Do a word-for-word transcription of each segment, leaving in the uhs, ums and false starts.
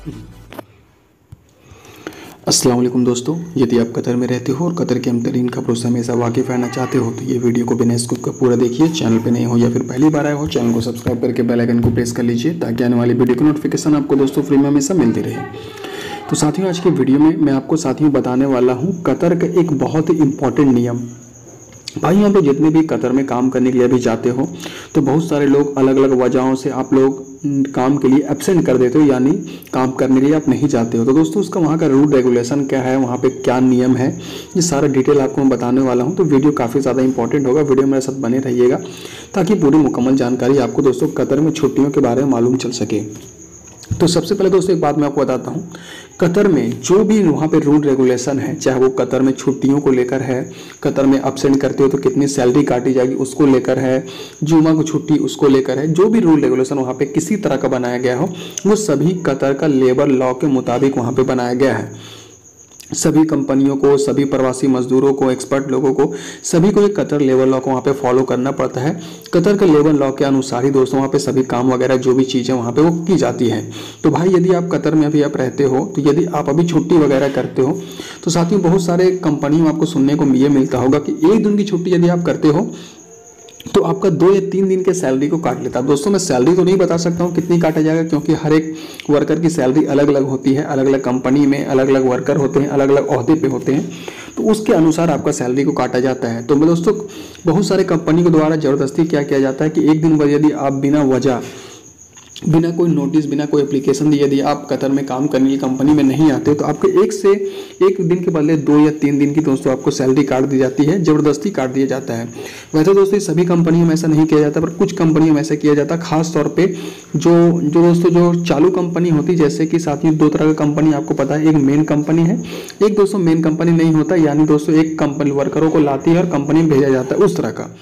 अस्सलाम वालेकुम दोस्तों, यदि आप कतर में रहते हो और कतर के अमतरीन खबरों से हमेशा वाकिफ़ रहना चाहते हो तो ये वीडियो को बिना स्किप का पूरा देखिए। चैनल पे नए हो या फिर पहली बार आए हो, चैनल को सब्सक्राइब करके बेल आइकन को प्रेस कर लीजिए ताकि आने वाली वीडियो की नोटिफिकेशन आपको दोस्तों फ्री में हमेशा मिलती रहे। तो साथियों, आज की वीडियो में मैं आपको साथियों बताने वाला हूँ कतर का एक बहुत ही इंपॉर्टेंट नियम। भाई, यहाँ पे जितने भी कतर में काम करने के लिए अभी जाते हो तो बहुत सारे लोग अलग अलग वजहों से आप लोग काम के लिए एब्सेंट कर देते हो, यानी काम करने के लिए आप नहीं जाते हो। तो दोस्तों, उसका वहाँ का रूल रेगुलेशन क्या है, वहाँ पे क्या नियम है, ये सारा डिटेल आपको मैं बताने वाला हूँ। तो वीडियो काफ़ी ज़्यादा इंपॉर्टेंट होगा, वीडियो मेरे साथ बने रहिएगा ताकि पूरी मुकम्मल जानकारी आपको दोस्तों कतर में छुट्टियों के बारे में मालूम चल सके। तो सबसे पहले दोस्तों एक बात मैं आपको बताता हूँ, कतर में जो भी वहाँ पे रूल रेगुलेशन है, चाहे वो कतर में छुट्टियों को लेकर है, कतर में अब्सेंट करते हो तो कितनी सैलरी काटी जाएगी उसको लेकर है, जुमा को छुट्टी उसको लेकर है, जो भी रूल रेगुलेशन वहाँ पे किसी तरह का बनाया गया हो वो सभी कतर का लेबर लॉ के मुताबिक वहाँ पे बनाया गया है। सभी कंपनियों को, सभी प्रवासी मजदूरों को, एक्सपर्ट लोगों को, सभी को एक कतर लेबर लॉ को वहाँ पे फॉलो करना पड़ता है। कतर के लेबर लॉ के अनुसार ही दोस्तों वहाँ पे सभी काम वगैरह जो भी चीज़ें वहाँ पे वो की जाती हैं। तो भाई, यदि आप कतर में अभी आप रहते हो तो यदि आप अभी छुट्टी वगैरह करते हो तो साथियों बहुत सारे कंपनी में आपको सुनने को ये मिलता होगा कि एक दिन की छुट्टी यदि आप करते हो तो आपका दो या तीन दिन के सैलरी को काट लेता है। दोस्तों, मैं सैलरी तो नहीं बता सकता हूँ कितनी काटा जाएगा, क्योंकि हर एक वर्कर की सैलरी अलग अलग होती है, अलग अलग कंपनी में अलग अलग वर्कर होते हैं, अलग अलग ओहदे पे होते हैं, तो उसके अनुसार आपका सैलरी को काटा जाता है। तो मैं दोस्तों बहुत सारे कंपनी के द्वारा ज़बरदस्ती क्या किया जाता है कि एक दिन बाद यदि आप बिना वजह, बिना कोई नोटिस, बिना कोई एप्लीकेशन दिए यदि आप कतर में काम करने की कंपनी में नहीं आते तो आपको एक से एक दिन के बदले दो या तीन दिन की दोस्तों आपको सैलरी काट दी जाती है, ज़बरदस्ती काट दिया जाता है। वैसे दोस्तों सभी कंपनियों में ऐसा नहीं किया जाता, पर कुछ कंपनियों में ऐसा किया जाता है, खास तौर पे जो जो दोस्तों जो चालू कंपनी होती है, जैसे कि साथियों दो तरह का कंपनी आपको पता है, एक मेन कंपनी है, एक दोस्तों मेन कंपनी नहीं होता, यानी दोस्तों एक कंपनी वर्करों को लाती है और कंपनी में भेजा जाता है, उस तरह का।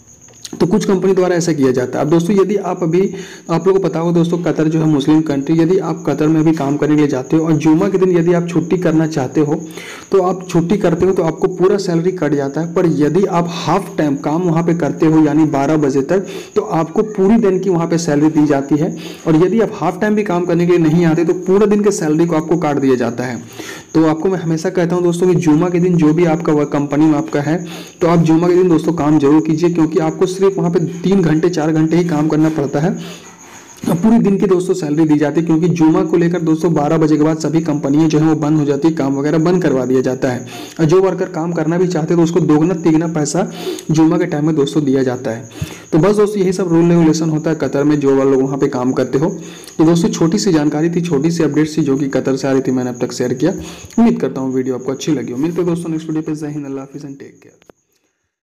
तो कुछ कंपनी द्वारा ऐसा किया जाता है। अब दोस्तों यदि आप अभी, आप लोगों को पता हो दोस्तों कतर जो है मुस्लिम कंट्री, यदि आप कतर में अभी काम करने के लिए जाते हो और जुमा के दिन यदि आप छुट्टी करना चाहते हो तो आप छुट्टी करते हो तो आपको पूरा सैलरी कट जाता है। पर यदि आप हाफ टाइम काम वहाँ पे करते हो यानी बारह बजे तक तो आपको पूरी दिन की वहाँ पे सैलरी दी जाती है। और यदि आप हाफ टाइम भी काम करने के लिए नहीं आते तो पूरे दिन के सैलरी को आपको काट दिया जाता है। तो आपको मैं हमेशा कहता हूँ दोस्तों कि जुमा के दिन जो भी आपका वर्क कंपनी में आपका है तो आप जुमा के दिन दोस्तों काम जरूर कीजिए, क्योंकि आपको सिर्फ वहाँ पे तीन घंटे चार घंटे ही काम करना पड़ता है, पूरी दिन की दोस्तों सैलरी दी जाती है। क्योंकि जुमा को लेकर दोस्तों बारह बजे के बाद सभी कंपनियां जो है वो बंद हो जाती है, काम वगैरह बंद करवा दिया जाता है। और जो वर्कर काम करना भी चाहते हैं तो उसको दोगुना तिगुना पैसा जुमा के टाइम में दोस्तों दिया जाता है। तो बस दोस्तों यही सब रूल रेगुलेशन होता है कतर में, जो लोग वहाँ पे काम करते हो। तो दोस्तों छोटी सी जानकारी थी, छोटी सी अपडेट थी जो कि कतर से आ रही थी, मैंने अब तक शेयर किया। उम्मीद करता हूँ वीडियो आपको अच्छी लगी हो। मिलते हैं दोस्तों नेक्स्ट वीडियो पे। जय हिंद, अल्लाह हाफिज़ एंड टेक केयर।